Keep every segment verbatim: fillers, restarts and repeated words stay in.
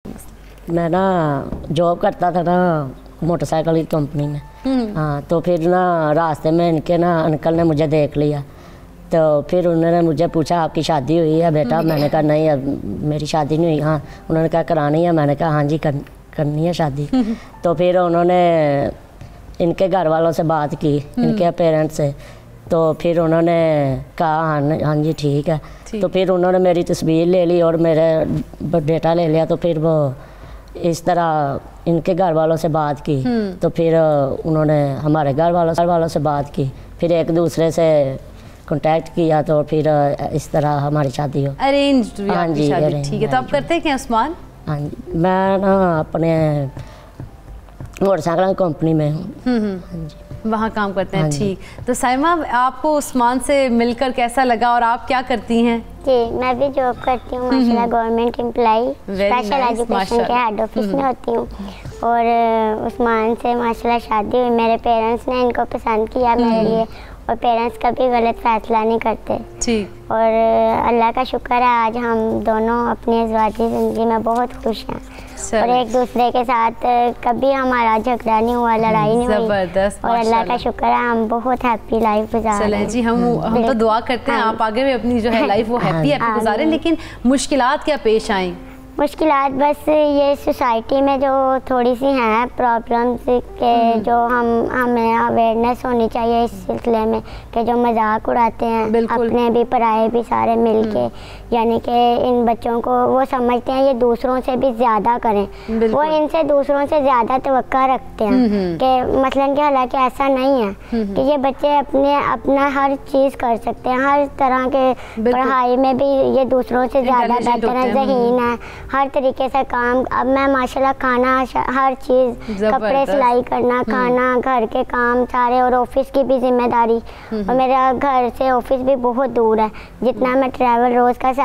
मैं ना जॉब करता था ना मोटरसाइकिल की कंपनी में। हाँ, तो फिर ना रास्ते में इनके ना अंकल ने मुझे देख लिया, तो फिर उन्होंने मुझे पूछा आपकी शादी हुई है बेटा? मैंने कहा नहीं, अब मेरी शादी नहीं हुई। हाँ, उन्होंने कहा करानी है? मैंने कहा हाँ जी कर, करनी है शादी। तो फिर उन्होंने इनके घर वालों से बात की, इनके पेरेंट्स से, तो फिर उन्होंने कहा हाँ हाँ जी ठीक है। तो फिर उन्होंने मेरी तस्वीर ले ली और मेरे बेटा ले लिया। तो फिर वो इस तरह इनके घर वालों से बात की, तो फिर उन्होंने हमारे घर वालों घर वालों से बात की, फिर एक दूसरे से कांटेक्ट किया, तो फिर इस तरह हमारी शादी हो। अरेंज्ड हुई हाँ आपकी जी, शादी, ठीक है। तो आप करते क्या उस्मान? हाँ जी, मैं ना अपने मोटरसाइकिल कंपनी में हूँ। हाँ जी, वहाँ काम करते हैं, ठीक। तो साइमा, आपको उस्मान से मिलकर कैसा लगा और आप क्या करती हैं? जी, मैं भी जॉब करती हूँ माशाल्लाह, गवर्नमेंट एम्प्लॉई, स्पेशल एजुकेशन के हेड ऑफिस में होती हूँ। और उस्मान से माशाल्लाह शादी हुई, मेरे पेरेंट्स ने इनको पसंद किया मेरे लिए, और पेरेंट्स कभी गलत फैसला नहीं करते। ठीक। और अल्लाह का शुक्र है आज हम दोनों अपनी ज़िंदगी ज़िंदगी में बहुत खुश हैं, और एक दूसरे के साथ कभी हमारा झगड़ा नहीं हुआ, लड़ाई नहीं हुई। ज़बरदस्त, और अल्लाह का शुक्र है हम बहुत हैप्पी लाइफ गुजार रहे हैं। जी, हम हम तो दुआ करते हैं आप आगे भी अपनी जो है लाइफ वो हैप्पी हैप्पी गुजारें। लेकिन मुश्किलात क्या पेश आई? मुश्किलात बस ये सोसाइटी में जो थोड़ी सी हैं प्रॉब्लम्स के, जो हम हमें अवेयरनेस होनी चाहिए इस सिलसिले में, कि जो मजाक उड़ाते हैं अपने भी पराए भी सारे मिलके, यानी कि इन बच्चों को वो समझते हैं ये दूसरों से भी ज़्यादा करें, वो इनसे दूसरों से ज़्यादा तवक्का रखते हैं कि मसलन कि हालांकि ऐसा नहीं है कि ये बच्चे अपने अपना हर चीज़ कर सकते हैं, हर तरह के पढ़ाई में भी ये दूसरों से ज़्यादा बेहतर है, ज़हीन है, हर तरीके से काम। अब मैं माशाल्लाह खाना हर चीज़, कपड़े सिलाई करना, खाना, घर के काम सारे, और ऑफिस की भी जिम्मेदारी। और मेरा घर से ऑफिस भी बहुत दूर है, जितना मैं ट्रैवल रोज़ का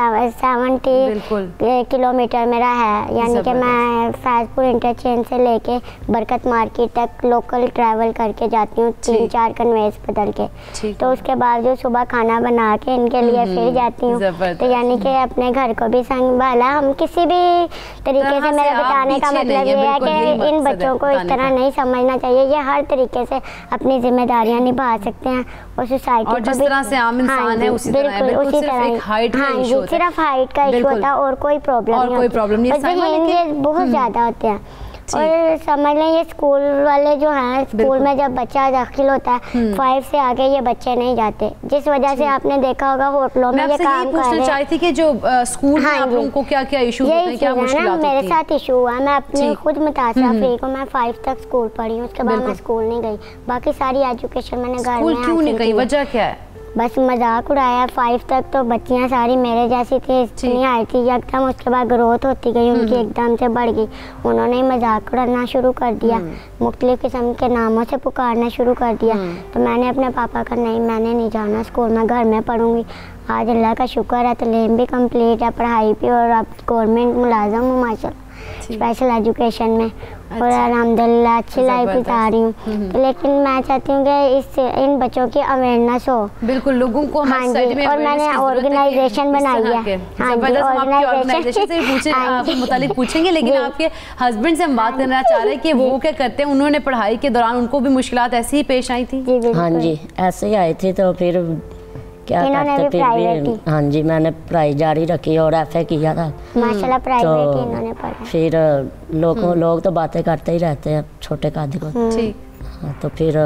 सेवेंटी किलोमीटर मेरा है, यानी कि मैं फैजपुर इंटरचेंज से लेके बरकत मार्केट तक लोकल ट्रैवल करके जाती हूँ, तीन चार कन्वेंस बदल के। तो उसके बावजूद सुबह खाना बना के इनके लिए फिर जाती हूँ, तो यानी कि अपने घर को भी संभाला। हम किसी भी तरीके से, मेरा बताने का मतलब ये है कि इन बच्चों को इस तरह नहीं समझना चाहिए, ये हर तरीके से अपनी जिम्मेदारियां निभा सकते हैं, और सोसाइटी और जिस तरह से आम इंसान है उसी तरह है, उसी तरह हाइट का इशू होता है, सिर्फ हाइट का इशू होता है और कोई प्रॉब्लम नहीं, और कोई प्रॉब्लम नहीं, बहुत ज्यादा होते हैं। और समझ लें ये स्कूल वाले जो हैं, स्कूल में जब बच्चा दाखिल होता है फाइव से आगे ये बच्चे नहीं जाते, जिस वजह से आपने देखा होगा होटलों में ये काम कर रहे हैं। चाहती थी कि जो स्कूल में आप लोगों को क्या क्या इशू होते हैं, क्या मुश्किलात होती हैं? मेरे साथ इशू हुआ, मैं अपनी खुद मुतासरा फ्री को, मैं फाइव तक स्कूल पढ़ी हूँ, उसके बाद मैं स्कूल नहीं गई, बाकी सारी एजुकेशन मैंने घर में। क्यों नहीं गई, वजह क्या है? बस मजाक उड़ाया। फाइव तक तो बच्चियां सारी मेरे जैसी थी, इतनी हाइट थी एकदम, उसके बाद ग्रोथ होती गई उनकी, एकदम से बढ़ गई। उन्होंने मजाक उड़ाना शुरू कर दिया, मुख्तलिफ किस्म के नामों से पुकारना शुरू कर दिया। तो मैंने अपने पापा का नहीं, मैंने नहीं जाना स्कूल, मैं घर में पढ़ूंगी। आज अल्लाह का शुक्र है तालीम भी कंप्लीट है, पढ़ाई भी, और अब गवर्नमेंट मुलाजम हूँ माशाल्लाह स्पेशल एजुकेशन में, और अल्हम्दुलिल्लाह अच्छी लाइफ गुजार रही हूँ। तो लेकिन मैं चाहती हूँ कि इस इन बच्चों की अवेयरनेस हो, बिल्कुल लोगों को। हाँ जी, और मैंने ऑर्गेनाइजेशन बनाई है। हाँ जी, ऑर्गेनाइजेशन से पूछे मुतालिक पूछेंगे, लेकिन आपके हस्बैंड से हम बात करना चाह रहे हैं कि वो क्या करते हैं, उन्होंने पढ़ाई के दौरान उनको भी मुश्किलात ऐसी ही पेश आई थी? हाँ जी, ऐसे ही आई थी। तो फिर क्या करते फिर भी, हाँ जी, मैंने पढ़ाई जारी रखी और एफ ए किया था माशाल्लाह, प्राइवेट ही इन्होंने पढ़ा। फिर लोगों लोग तो बातें करते ही रहते हैं छोटे कद को, हाँ, तो फिर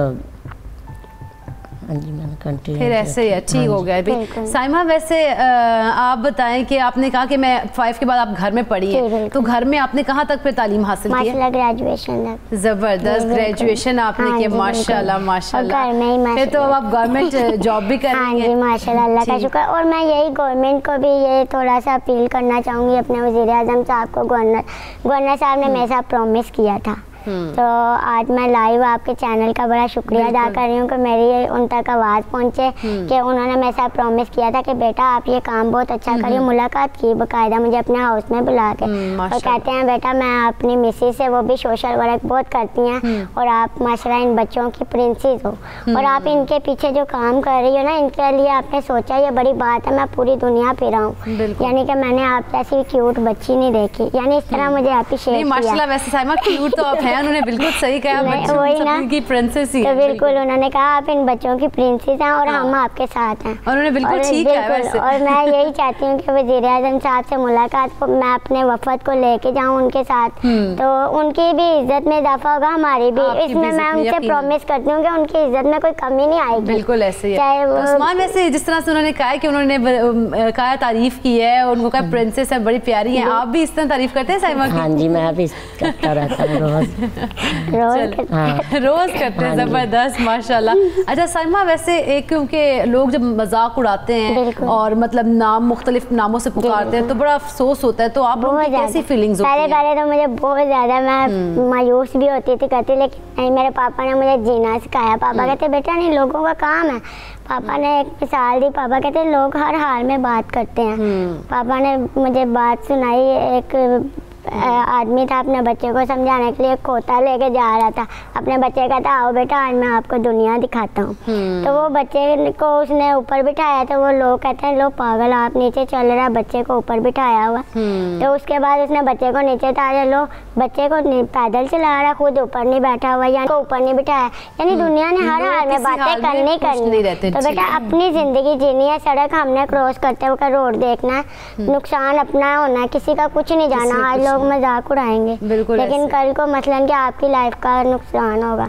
हाँ जी मैंने कंटिन्यू फिर ऐसे ही ठीक हो गया भी। साइमा, वैसे आप बताएं कि आपने कहा कि मैं फाइव के बाद आप घर में पढ़ी है, तो घर में आपने कहाँ तक फिर तालीम हासिल की है? ग्रेजुएशन तक। जबरदस्त, ग्रेजुएशन आपने किया, माशाल्लाह माशाल्लाह। फिर तो अब आप गवर्नमेंट जॉब भी कर रही हैं? माशाल्लाह, अल्लाह का शुक्र। और मैं यही गवर्नमेंट को भी ये थोड़ा सा अपील करना चाहूँगी, अपने वज़ीर आज़म साहब को, गवर्नर गवर्नर साहब ने मेरे साथ प्रॉमिस किया था तो आज मैं लाइव आपके चैनल का बड़ा शुक्रिया अदा कर रही हूँ कि मेरी उन तक आवाज़ पहुँचे, कि उन्होंने मेरे साथ प्रॉमिस किया था कि बेटा आप ये काम बहुत अच्छा करिए। मुलाकात की बाकायदा मुझे अपने हाउस में बुला के, और कहते हैं बेटा मैं अपनी मिसेज से, वो भी सोशल वर्क बहुत करती हैं, और आप माशाल्लाह इन बच्चों की प्रिंसेस हो, और आप इनके पीछे जो काम कर रही हो ना, इनके लिए आपने सोचा ये बड़ी बात है। मैं पूरी दुनिया फिरा हूँ, यानी कि मैंने आप जैसी क्यूट बच्ची नहीं देखी, यानी इस तरह मुझे अप्रिशिएट किया। माशाल्लाह वैसे साइमा क्यूट तो आप हैं, उन्होंने बिल्कुल सही कहा, वही ना की प्रिंसेस ही तो बिल्कुल उन्होंने कहा आप इन बच्चों की प्रिंसेस हैं और हम आपके साथ हैं, और उन्होंने बिल्कुल ठीक है वैसे। और मैं यही चाहती हूँ कि वज़ीर-ए-आज़म साहब से मुलाकात को मैं अपने वफद को लेके जाऊँ उनके साथ, तो उनकी भी इज्जत में इजाफा होगा, हमारी भी। इसमें मैं उनसे प्रॉमिस करती हूँ कि उनकी इज्जत में कोई कमी नहीं आएगी। बिल्कुल ऐसे ही है। उस्मान वैसे जिस तरह से उन्होंने कहा है कि उन्होंने कहा तारीफ की है, उनको कहा प्रिंसेस है, बड़ी प्यारी है, आप भी इस तरह तारीफ करते हैं साइमा की? हाँ जी, मैं भी करता रहता हूँ रोज रोज हाँ। रोज करते हैं, जबरदस्त माशाल्लाह। अच्छा साइमा वैसे एक क्योंकि लोग जब मजाक उड़ाते हैं और मतलब नाम मुख्तलिफ नामों से पुकारते हैं तो बड़ा अफसोस होता है, तो आप लोगों की कैसी फीलिंग्स होती हैं? पहले पहले तो मुझे बहुत ज़्यादा मैं मायूस भी होती थी, कहती, लेकिन नहीं, मेरे पापा ने मुझे जीना सिखाया। पापा कहते बेटा नहीं, लोगों का काम है। पापा ने एक मिसाल दी, पापा कहते लोग हर हाल में बात करते हैं। पापा ने मुझे बात सुनाई, एक आदमी था अपने बच्चे को समझाने के लिए खोता लेके जा रहा था, अपने बच्चे कहता आओ बेटा आज मैं आपको दुनिया दिखाता हूँ। तो वो बच्चे को उसने ऊपर बिठाया, तो वो लोग कहते हैं लो पागल आप नीचे चल रहा, बच्चे को ऊपर बिठाया हुआ। तो उसके बाद उसने बच्चे को नीचे उतारा, लो बच्चे को पैदल चला रहा, खुद ऊपर नहीं बैठा हुआ, यानी ऊपर नहीं बिठाया, यानी दुनिया ने हर हाल में बातें करनी करनी। तो बेटा अपनी जिंदगी जीनी है, सड़क हमने क्रॉस करते हुए रोड देखना है, नुकसान अपना होना है, किसी का कुछ नहीं जाना। आज लोग मजाक उड़ाएंगे लेकिन कल को मसलन कि आपकी लाइफ का नुकसान होगा,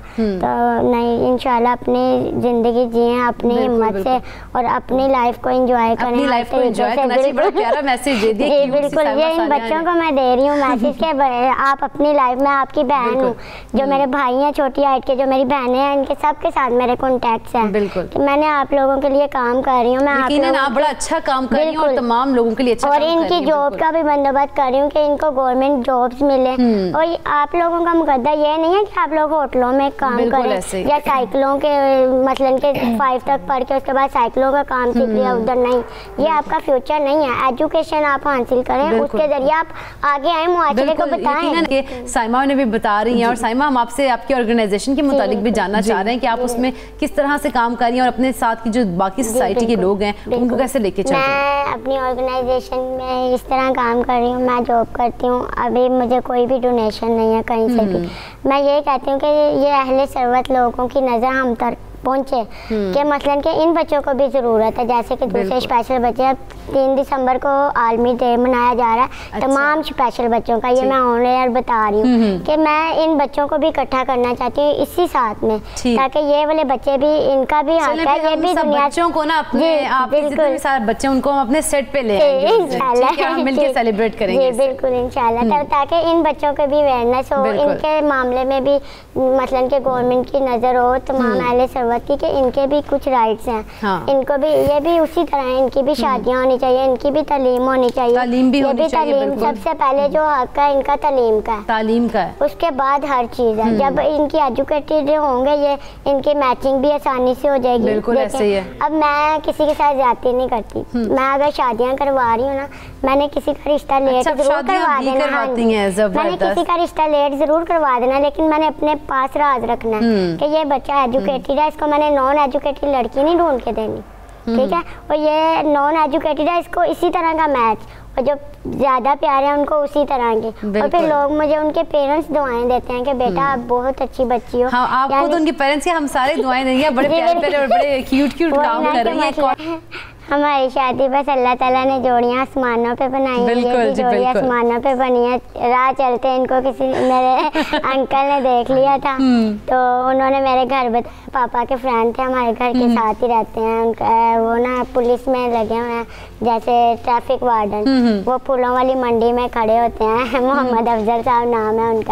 तो नहीं, इंशाल्लाह अपनी जिंदगी जिए अपनी हिम्मत से और अपनी लाइफ को एंजॉय करें। अपनी लाइफ को एंजॉय करना चाहिए। बड़ा प्यारा मैसेज दे दिया। जी बिल्कुल, ये इन बच्चों को मैं दे रही हूँ मैसेज के आप अपनी लाइफ में, आपकी बहन हूँ, जो मेरे भाई हैं छोटी हाइट के, जो मेरी बहनें हैं, इनके सबके साथ मेरे कॉन्टेक्ट्स हैं। बिल्कुल मैंने आप लोगों के लिए काम कर रही हूँ, मैं आप बड़ा अच्छा काम कर रही हूँ और तमाम लोगों के लिए अच्छा, और इनकी जॉब का भी बंदोबस्त कर रही हूँ कि इनको गवर्नमेंट जॉब्स मिले। और आप लोगों का मुकद्दर ये नहीं है कि आप लोग होटलों में काम करें या साइकिलों के मसलन के फाइव तक पढ़ के उसके बाद साइकिलों का काम सीख लिया, उधर नहीं, ये आपका फ्यूचर नहीं है। एजुकेशन आप हासिल करें, उसके जरिए आप आगे आए, मुआशरे को बताएं। साइमा ने भी बता रही हैं, और साइमा हम आपसे आपकी ऑर्गेनाइजेशन के मुतालिक भी जानना चाह रहे हैं कि आप उसमें किस तरह से काम कर रही हैं और अपने साथ की जो बाकी सोसाइटी के लोग हैं उनको कैसे लेके चल रही हैं? मैं अपनी ऑर्गेनाइजेशन में इस तरह काम कर रही हूँ, मैं जॉब करती हूँ, अभी मुझे कोई भी डोनेशन नहीं है कहीं से भी। मैं ये कहती हूँ कि ये अहले सरवत लोगों की नज़र हम तक पहुँचे कि मसलन के इन बच्चों को भी ज़रूरत है, जैसे कि दूसरे स्पेशल बच्चे, तीन दिसंबर को आलमी डे मनाया जा रहा है। अच्छा। तमाम स्पेशल बच्चों का, ये मैं ऑन एयर बता रही हूँ कि मैं इन बच्चों को भी इकट्ठा करना चाहती हूँ इसी साथ में, ताकि ये वाले बच्चे भी, इनका भी हक है, ये भी दुनिया बच्चों को ना अपने आप जितने सारे बच्चे उनको हम अपने सेट पे ले आएंगे, इंशाल्लाह मिलकर सेलिब्रेट करेंगे। बिल्कुल इंशाल्लाह, ताकि इन बच्चों के भी अवेयरनेस हो, इनके मामले में भी मसलन के गवर्नमेंट की नज़र हो, तमाम अहले सरवत की, कि इनके भी कुछ राइट्स हैं। हाँ। इनको भी, ये भी उसी तरह इनकी भी शादियाँ होनी चाहिए, इनकी भी तालीम होनी चाहिए, तालीम भी ये होनी भी चाहिए, तालीम सबसे पहले जो हक है इनका तालीम का है, तालीम का है, उसके बाद हर चीज़ है। जब इनकी एजुकेटेड होंगे ये, इनकी मैचिंग भी आसानी से हो जाएगी। बिल्कुल ऐसे ही है। अब मैं किसी के साथ जाती नहीं करती, मैं अगर शादियाँ करवा रही हूँ ना, मैंने किसी का रिश्ता लेट जरूर करवा देना, मैंने किसी का रिश्ता लेट जरूर करवा देना, लेकिन मैंने अपने पास राज रखना है कि ये बच्चा एजुकेटेड है, इसको मैंने नॉन एजुकेटेड लड़की नहीं ढूंढ के देनी, ठीक है, और ये नॉन एजुकेटेड है, इसको इसी तरह का मैच, और जो ज़्यादा प्यारे हैं उनको उसी तरह के। और फिर लोग मुझे उनके पेरेंट्स दुआएं देते हैं कि बेटा आप बहुत अच्छी बच्ची हो। हाँ, आप खुद उनके पेरेंट्स के हम सारे दुआएं देंगे, बड़े प्यारे प्यारे और बड़े क्यूट क्यूट काम कर रही हैं। हमारी शादी बस अल्लाह ताला ने जोड़ियाँ आसमानों पे बनाई है, ये भी जोड़ी आसमानों पे बनी है। राह चलते इनको किसी मेरे अंकल ने देख लिया था, तो उन्होंने मेरे घर बताया, पापा के फ्रेंड थे, हमारे घर के साथ ही रहते हैं, उनका वो ना पुलिस में लगे हुए हैं, जैसे ट्रैफिक वार्डन, वो फूलों वाली मंडी में खड़े होते हैं, मोहम्मद अफजल साहब नाम है उनका।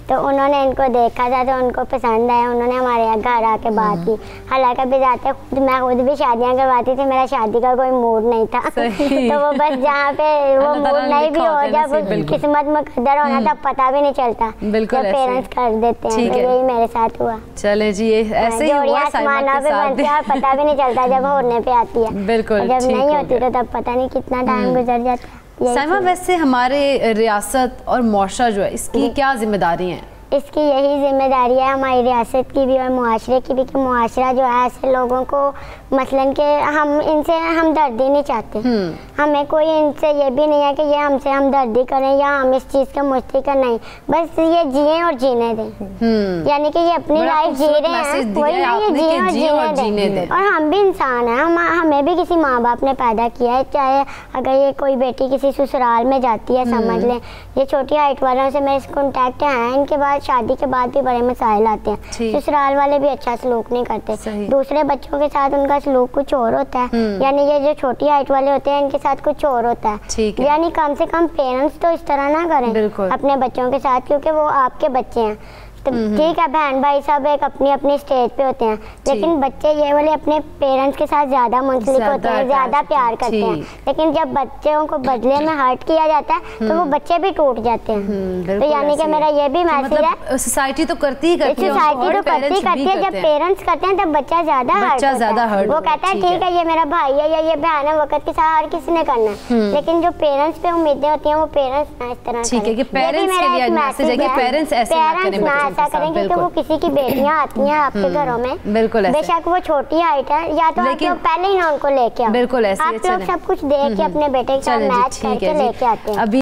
तो उन्होंने इनको देखा था तो उनको पसंद आया, उन्होंने हमारे यहाँ घर आके बात की। हालांकि अभी जाते खुद मैं खुद भी शादियाँ करवाती थी, मेरा शादी का कोई मूड नहीं था तो वो बस जहाँ पे वो मूड नहीं भी हो, जब किस्मत में कदर होना तब पता भी नहीं चलता, जब पेरेंट्स कर देते हैं। तो यही मेरे साथ हुआ। चले जी, ऐसे ही हुआ साइमा के साथ। पता भी नहीं चलता जब होने पे आती है, बिल्कुल, जब नहीं होती तो तब पता नहीं कितना टाइम गुजर जाता है। साइमा, वैसे हमारे रियासत और मुआशरा जो है, इसकी क्या जिम्मेदारी है? इसकी यही जिम्मेदारी है हमारी रियासत की भी और मुआशरे की भी कि मुआशरा जो है ऐसे लोगों को मसलन के हम इनसे हमदर्दी नहीं चाहते, हमें कोई इनसे ये भी नहीं है कि ये हमसे हमदर्दी करें या हम इस चीज़ का मुस्तक़िल नहीं, बस ये जिए और जीने दें, यानी कि ये अपनी लाइफ जी रहे हैं, वही ना, ये जिए और जीने दें। और हम भी इंसान हैं, हम हमें भी किसी माँ बाप ने पैदा किया है, चाहे अगर ये कोई बेटी किसी ससुराल में जाती है, समझ लें ये छोटी हाइट वालों से मेरे कॉन्टैक्ट हैं, इनके बाद शादी के बाद भी बड़े मसाइल आते हैं, ससुराल वाले भी अच्छा सलूक नहीं करते, दूसरे बच्चों के साथ उनका सलूक कुछ और होता है, यानी ये जो छोटी हाइट वाले होते हैं इनके साथ कुछ और होता है, यानी कम से कम पेरेंट्स तो इस तरह ना करें अपने बच्चों के साथ, क्योंकि वो आपके बच्चे हैं। तो ठीक है, बहन भाई सब एक अपनी अपनी स्टेज पे होते हैं, लेकिन बच्चे ये वाले अपने पेरेंट्स के साथ ज्यादा मुंसलिक होते हैं, ज्यादा प्यार करते हैं, लेकिन जब बच्चों को बदले में हर्ट किया जाता है तो वो बच्चे भी टूट जाते हैं। तो यानी कि मेरा ये भी मैसेज है, सोसाइटी तो करती ही करती है, सोसाइटी तो करती करती है, जब पेरेंट्स करते हैं तब बच्चा ज्यादा हर्ट होता है, वो कहता है ठीक है ये मेरा भाई है या ये बहन है, वक्त के साथ हर किसी ने करना है, लेकिन जो पेरेंट्स पे उम्मीदें होती हैं वो पेरेंट्स ना इस तरह करें, ऐसा करें, क्योंकि वो किसी की बेटियां आती हैं आपके घरों में, बिल्कुल बेशक वो छोटी हाइट है, या तो आप लोग पहले ही ना उनको लेके आओ, बिल्कुल ऐसे आप लोग सब कुछ देख के अपने बेटे के साथ मैच करके लेके आते हैं।